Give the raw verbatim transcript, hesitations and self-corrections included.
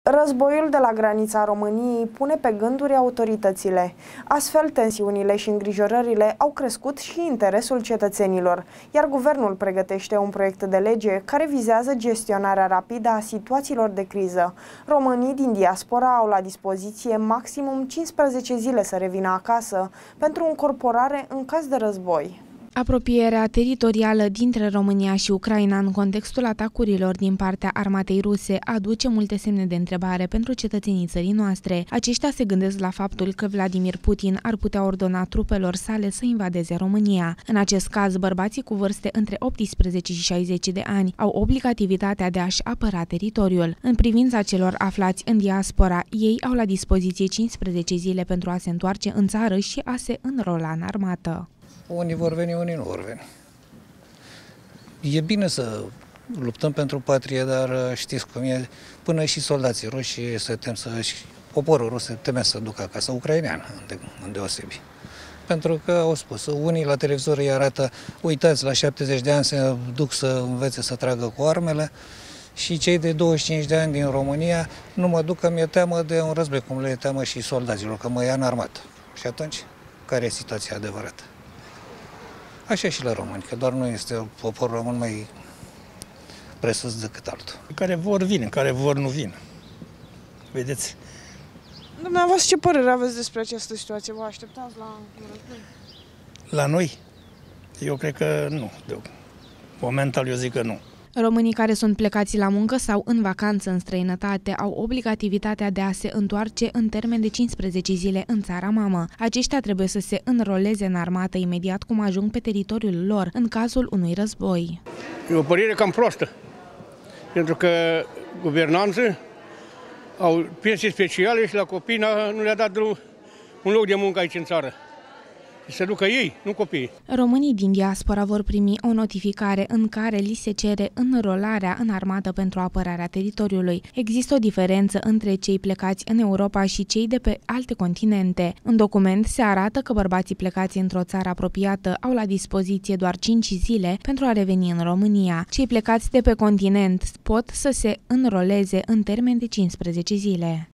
Războiul de la granița României pune pe gânduri autoritățile. Astfel, tensiunile și îngrijorările au crescut și interesul cetățenilor, iar guvernul pregătește un proiect de lege care vizează gestionarea rapidă a situațiilor de criză. Românii din diaspora au la dispoziție maximum cincisprezece zile să revină acasă pentru încorporare în caz de război. Apropierea teritorială dintre România și Ucraina în contextul atacurilor din partea armatei ruse aduce multe semne de întrebare pentru cetățenii țării noastre. Aceștia se gândesc la faptul că Vladimir Putin ar putea ordona trupelor sale să invadeze România. În acest caz, bărbații cu vârste între optsprezece și șaizeci de ani au obligativitatea de a-și apăra teritoriul. În privința celor aflați în diaspora, ei au la dispoziție cincisprezece zile pentru a se întoarce în țară și a se înrola în armată. Unii vor veni, unii nu vor veni. E bine să luptăm pentru patrie, dar știți cum e, până și soldații ruși se tem să, și poporul rus se teme să ducă acasă, ucrainean îndeosebi. Pentru că au spus, unii la televizor îi arată, uitați, la șaptezeci de ani se duc să învețe să tragă cu armele, și cei de douăzeci și cinci de ani din România nu mă duc că mi-e teamă de un război, cum le e teamă și soldaților, că mă ia în armată. Și atunci, care e situația adevărată? Așa și la români, că doar nu este poporul român mai presus decât altul. Care vor vin, care vor nu vin. Vedeți? Dumneavoastră, ce părere aveți despre această situație? Vă așteptați la război? La noi? Eu cred că nu. Momental eu zic că nu. Românii care sunt plecați la muncă sau în vacanță în străinătate au obligativitatea de a se întoarce în termen de cincisprezece zile în țara mamă. Aceștia trebuie să se înroleze în armată imediat cum ajung pe teritoriul lor, în cazul unui război. E o părere cam proastă, pentru că guvernanții au pensii speciale și la copii nu le-a dat un loc de muncă aici în țară. Se ducă ei, nu copiii. Românii din diaspora vor primi o notificare în care li se cere înrolarea în armată pentru apărarea teritoriului. Există o diferență între cei plecați în Europa și cei de pe alte continente. În document se arată că bărbații plecați într-o țară apropiată au la dispoziție doar cinci zile pentru a reveni în România. Cei plecați de pe continent pot să se înroleze în termen de cincisprezece zile.